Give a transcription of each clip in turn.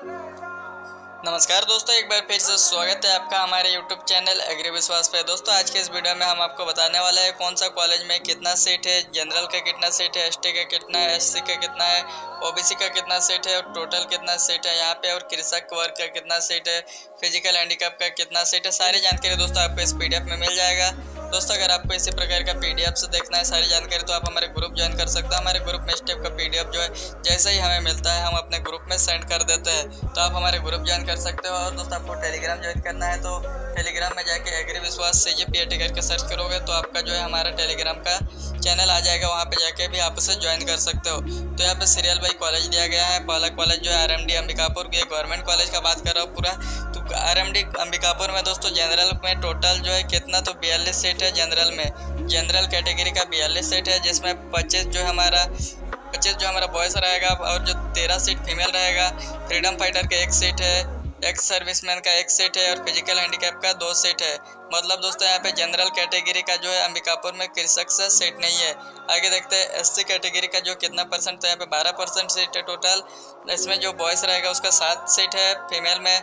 नमस्कार दोस्तों, एक बार फिर से स्वागत है आपका हमारे YouTube चैनल एग्री विश्वास पे। दोस्तों आज के इस वीडियो में हम आपको बताने वाले हैं कौन सा कॉलेज में कितना सीट है, जनरल का कितना सीट है, एसटी का कितना है, एससी का कितना है, ओबीसी का कितना सीट है और टोटल कितना सीट है यहाँ पे, और कृषक वर्ग का कितना सीट है, फिजिकल हैंडीकैप का कितना सीट है। सारी जानकारी दोस्तों आपको इस PDF में मिल जाएगा। दोस्तों अगर आपको इसी प्रकार का PDF से देखना है सारी जानकारी तो आप हमारे ग्रुप ज्वाइन कर सकते हैं। हमारे ग्रुप में इस टाइप का PDF जो है जैसे ही हमें मिलता है हम अपने ग्रुप में सेंड कर देते हैं, तो आप हमारे ग्रुप ज्वाइन कर सकते हो। और दोस्तों आपको टेलीग्राम ज्वाइन करना है तो टेलीग्राम में जाके एग्री विश्वास CGPAT करके सर्च करोगे तो आपका जो है हमारा टेलीग्राम का चैनल आ जाएगा, वहाँ पे जाके भी आप उसे ज्वाइन कर सकते हो। तो यहाँ पे सीरियल बाई कॉलेज दिया गया है। पहला कॉलेज जो है RMD अंबिकापुर, ये गवर्नमेंट कॉलेज का बात कर रहा हूँ पूरा। तो RMD अंबिकापुर में दोस्तों जनरल में टोटल जो है कितना, तो 42 सीट है जनरल में। जनरल कैटेगरी का 42 सीट है, जिसमें 25 जो हमारा बॉयज़ रहेगा और जो 13 सीट फीमेल रहेगा। फ्रीडम फाइटर का 1 सीट है, एक्स सर्विसमैन का 1 सीट है और फिजिकल हैंडीकैप का 2 सीट है। मतलब दोस्तों यहाँ पे जनरल कैटेगरी का जो है अंबिकापुर में कृषक से सीट नहीं है। आगे देखते हैं SC कैटेगरी का जो कितना परसेंट, तो यहाँ पे 12% सीट है टोटल। इसमें जो बॉयज़ रहेगा उसका 7 सीट है, फीमेल में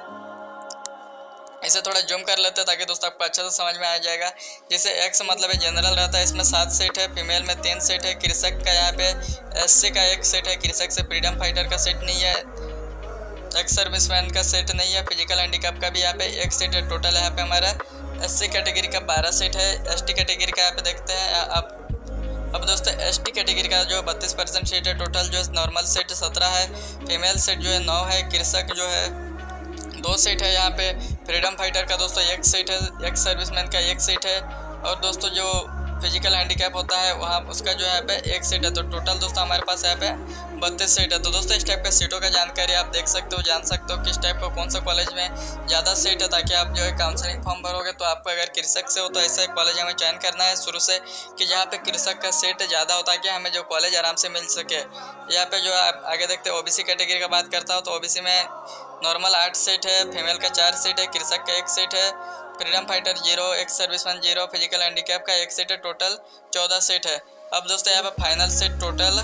इसे थोड़ा जूम कर लेते हैं ताकि दोस्तों आपको अच्छे से समझ में आ जाएगा। जैसे एक्स मतलब है जनरल रहता है, इसमें 7 सीट है, फीमेल में 3 सीट है। कृषक का यहाँ पे SC का 1 सीट है, कृषक से फ्रीडम फाइटर का सीट नहीं है, एक्स सर्विसमैन का सीट नहीं है, फिजिकल हैंडीकैप का भी यहाँ पे 1 सीट है। टोटल यहाँ पे हमारा SC कैटेगरी का 12 सीट है। ST कैटेगरी का यहाँ पे देखते हैं अब दोस्तों ST कैटेगरी का जो 32% सीट है टोटल। जो नॉर्मल सीट 17 है, फीमेल सीट जो है 9 है, कृषक जो है 2 सीट है। यहाँ पे फ्रीडम फाइटर का दोस्तों 1 सीट है, एक्स सर्विसमैन का 1 सीट है और दोस्तों जो फिजिकल हैंडीकैप होता है वहाँ उसका जो यहाँ पे 1 सीट है। तो टोटल दोस्तों हमारे पास यहाँ पे 32 सीट है। तो दोस्तों इस टाइप का सीटों का जानकारी आप देख सकते हो, जान सकते हो किस टाइप का कौन सा कॉलेज में ज़्यादा सीट है, ताकि आप जो है काउंसलिंग फॉर्म भरोगे तो आपको अगर कृषक से हो तो ऐसा कॉलेज हमें चयन करना है शुरू से कि जहाँ पे कृषक का सीट ज़्यादा होता है कि हमें जो कॉलेज आराम से मिल सके। यहाँ पे जो आप आगे देखते हैं OBC कैटेगरी का बात करता हूँ तो OBC में नॉर्मल 8 सीट है, फीमेल का 4 सीट है, कृषक का 1 सीट है, freedom fighter 0, ex serviceman 0, physical handicap का 1 सीट है, टोटल 14 सीट है। अब दोस्तों यहाँ पे फाइनल सीट टोटल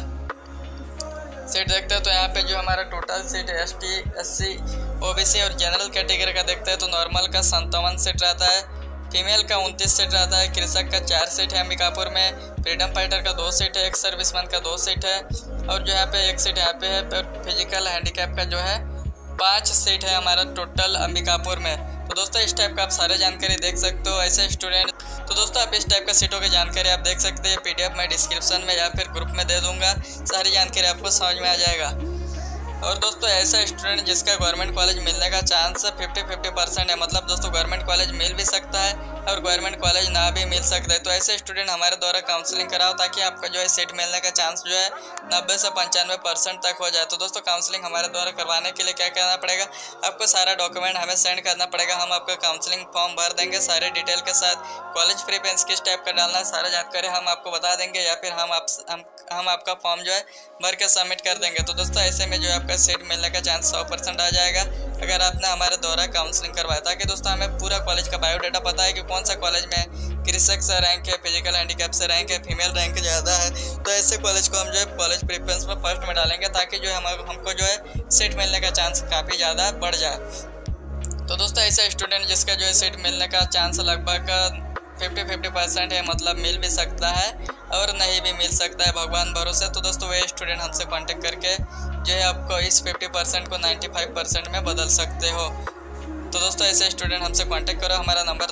सीट देखते हैं तो यहाँ पे जो हमारा टोटल सीट है ST, SC, OBC और जनरल कैटेगरी का देखते हैं तो नॉर्मल का 57 सीट रहता है, फीमेल का 29 सीट रहता है, कृषक का 4 सीट है अंबिकापुर में, फ्रीडम फाइटर का 2 सीट है, एक्स सर्विसमैन का 2 सीट है और जो यहाँ पे 1 सीट यहाँ पे है। फिजिकल हैंडीकैप का जो है 5 सीट है हमारा टोटल अंबिकापुर में। तो दोस्तों इस टाइप का आप सारे जानकारी देख सकते हो ऐसे स्टूडेंट। तो दोस्तों आप इस टाइप का सीटों की जानकारी आप देख सकते हैं, PDF मैं डिस्क्रिप्शन में या फिर ग्रुप में दे दूंगा, सारी जानकारी आपको समझ में आ जाएगा। और दोस्तों ऐसा स्टूडेंट जिसका गवर्नमेंट कॉलेज मिलने का चांस 50-50% है, मतलब दोस्तों गवर्नमेंट कॉलेज मिल भी सकता है और गवर्नमेंट कॉलेज ना भी मिल सकता है। तो ऐसे स्टूडेंट हमारे द्वारा काउंसलिंग कराओ ताकि आपका जो है सीट मिलने का चांस जो है 90 से 95% तक हो जाए। तो दोस्तों काउंसलिंग हमारे द्वारा करवाने के लिए क्या करना पड़ेगा, आपको सारा डॉक्यूमेंट हमें सेंड करना पड़ेगा। हम आपका काउंसलिंग फॉर्म भर देंगे सारे डिटेल के साथ, कॉलेज प्रेफरेंस किस टाइप का डालना है सारा जानकारी हम आपको बता देंगे, या फिर हम आपका फॉर्म जो है भर के सबमिट कर देंगे। तो दोस्तों ऐसे में जो है आपका सीट मिलने का चांस 100% आ जाएगा अगर आपने हमारे द्वारा काउंसलिंग करवाया। ताकि दोस्तों हमें पूरा कॉलेज का बायोडाटा पता है कि कौन सा कॉलेज में कृषक से रैंक है, फिजिकल हैंडीकैप से रैंक है, फीमेल रैंक ज़्यादा है। तो ऐसे कॉलेज को हम जो है कॉलेज प्रेफरेंस में फर्स्ट में डालेंगे ताकि जो है हमको जो है सीट मिलने का चांस काफ़ी ज़्यादा बढ़ जाए। तो दोस्तों ऐसा स्टूडेंट जिसका जो है सीट मिलने का चांस लगभग 50-50% है, मतलब मिल भी सकता है और नहीं भी मिल सकता है, भगवान भरोसे। तो दोस्तों वही स्टूडेंट हमसे कांटेक्ट करके जो है आपको इस 50% को 95% में बदल सकते हो। तो दोस्तों ऐसे स्टूडेंट हमसे कांटेक्ट करो, हमारा नंबर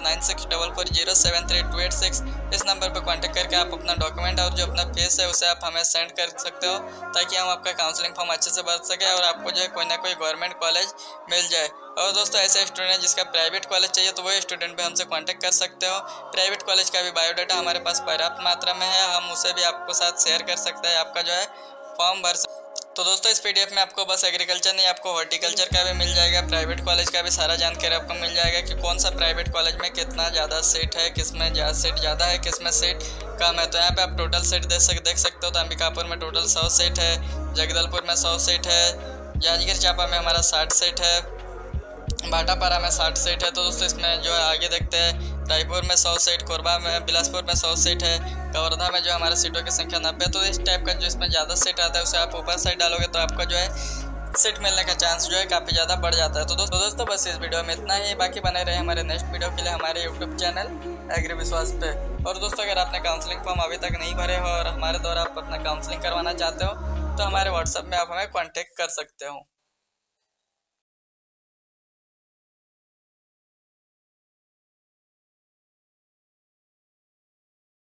9644073286। इस नंबर पर कांटेक्ट करके आप अपना डॉक्यूमेंट और जो अपना फीस है उसे आप हमें सेंड कर सकते हो ताकि हम आपका काउंसलिंग फॉर्म अच्छे से भर सके और आपको जो है कोई ना कोई गवर्नमेंट कॉलेज मिल जाए। और दोस्तों ऐसे स्टूडेंट जिसका प्राइवेट कॉलेज चाहिए तो वही स्टूडेंट भी हमसे कांटेक्ट कर सकते हो। प्राइवेट कॉलेज का भी बायोडाटा हमारे पास पर्याप्त मात्रा में है, हम उसे भी आपको साथ शेयर कर सकते हैं, आपका जो है फॉर्म भर सकते। तो दोस्तों इस PDF में आपको बस एग्रीकल्चर नहीं, आपको हॉर्टिकल्चर का भी मिल जाएगा, प्राइवेट कॉलेज का भी सारा जानकारी आपको मिल जाएगा कि कौन सा प्राइवेट कॉलेज में कितना ज़्यादा सीट है, किस में सीट ज़्यादा है, किस में सीट कम है। तो यहाँ पे आप टोटल सीट देख सकते हो। तो अंबिकापुर में टोटल 100 सीट है, जगदलपुर में 100 सीट है, जांजगीर चांपा में हमारा 60 सीट है, भाटापारा में 60 सीट है। तो दोस्तों इसमें जो है आगे देखते हैं रायपुर में 100 सीट, कोरबा में, बिलासपुर में 100 सीट है, कवर्धा में जो हमारे सीटों की संख्या 90। तो इस टाइप का जो इसमें ज़्यादा सीट आता है उसे आप ऊपर साइड डालोगे तो आपका जो है सीट मिलने का चांस जो है काफ़ी ज़्यादा बढ़ जाता है। तो दोस्तों बस इस वीडियो में इतना ही। बाकी बने रहे हमारे नेक्स्ट वीडियो के लिए हमारे यूट्यूब चैनल एग्री विश्वास पे। और दोस्तों अगर आपने काउंसलिंग फॉर्म अभी तक नहीं भरे हो और हमारे द्वारा आप अपना काउंसलिंग करवाना चाहते हो तो हमारे व्हाट्सएप में आप हमें कॉन्टेक्ट कर सकते हो।